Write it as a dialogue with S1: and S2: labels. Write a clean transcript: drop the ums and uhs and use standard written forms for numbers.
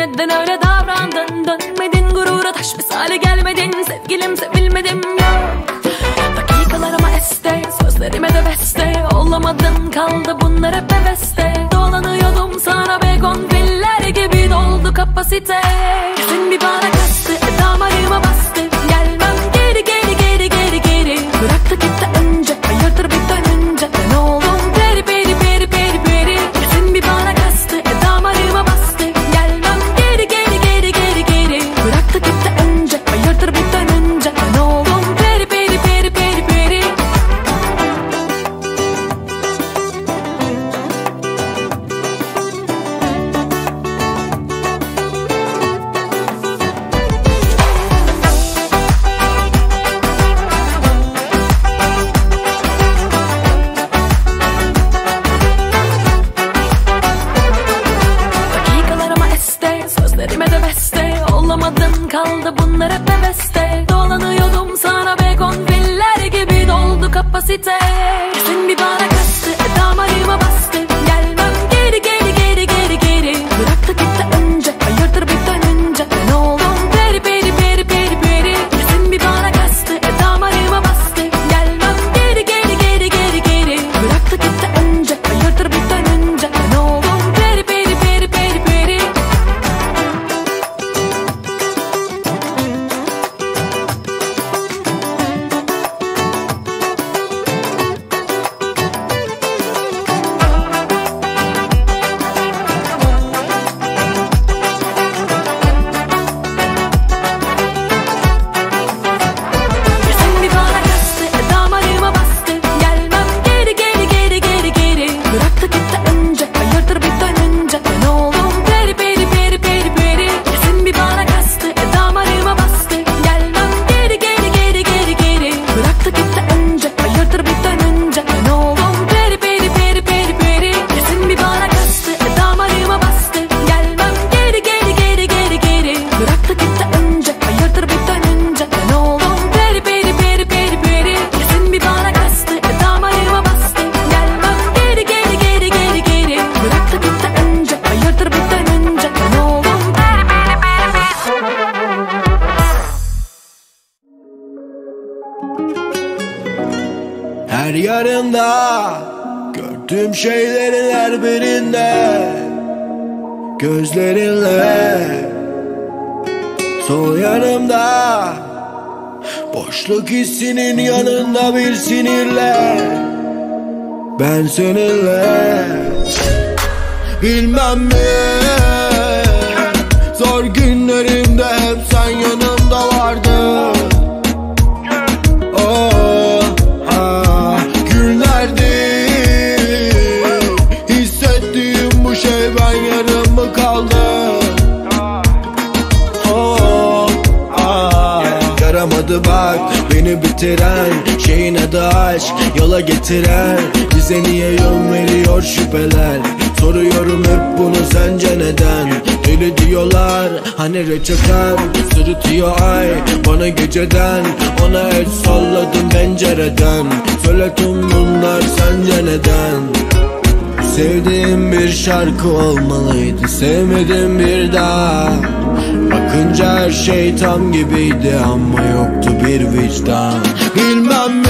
S1: neden öyle davrandın? Dönmedin gurura, taş misali gelmedin. Sevgilim sevilmedim yok. Dakikalarıma este, sözlerime de beste. Olamadın, kaldı bunlar hep heveste. Dolanıyordum sana begonviller gibi, doldu kapasite. Kesin bir bana kastı, damarıma bastı. Gelmem geri geri geri geri geri. Bıraktı gitti önce, hayırdır bir dönünce. Ben oldum peri peri peri peri peri. Kesin bir bana kastı, damarıma bastı. Gelmem geri geri geri geri geri. Bıraktı gitti önce, hayırdır bir dönünce. Ben oldum peri peri peri peri peri. Dakikalarıma este, sözlerime de beste. Olamadın, kaldı bunlar hep heveste. Dolanıyordum sana begonviller gibi, doldu kapasite. Kesin bir bana kastı, damarıma bastı. Gelmem geri geri geri geri geri. Bıraktı gitti önce, hayırdır bir dönünce. Ben oldum peri peri peri peri peri. Kesin bir bana kastı, damarıma bastı. Gelmem geri geri geri geri geri. Bıraktı gitti önce, hayırdır bir dönünce. Ben oldum peri peri peri peri peri. Kesin bir bana kastı, damarıma bastı. Gelmem geri geri geri geri geri. Bıraktı gitti önce, hayırdır bir dönünce. Ben oldum peri peri peri peri peri. Kesin bir bana kastı, damarıma bastı. Gelmem geri geri geri geri geri. Bıraktı gitti önce, hayırdır bir dönünce. Ben oldum peri peri peri peri peri. Kesin bir bana kastı, damarıma bastı. Gelmem geri geri geri geri geri. Bıraktı gitti önce, hayırdır bir dönünce. Ben oldum peri peri peri peri peri. Kesin bir bana kastı, damarıma bastı. Gelmem geri geri geri geri geri. Bıraktı gitti önce, hayırdır bir dönünce. Ben oldum peri peri peri peri.
S2: Her yarında gördüğüm şeylerin her birinde gözlerinle, sol yanımda boşluk hissinin yanında bir sinirle. Ben seninle bilmem mi, zor günlerimde hep sen yanımda vardın. Oh, ah, günlerdir hissettiğim bu şey, ben yarım mı kaldım? Oh, ah, yaramadı bak beni bitiren şeyin adı aşk, yola getiren bize niye yön veriyor şüpheler. Soruyorum hep bunu, sence neden? Deli diyorlar hani reçeten, sırıtıyor ay bana geceden. Ona el salladım pencereden, söyle tüm bunlar sence neden? Sevdiğim bir şarkı olmalıydı, sevmedim bir daha. Bakınca her şey tam gibiydi ama yoktu bir vicdan. Bilmem mi,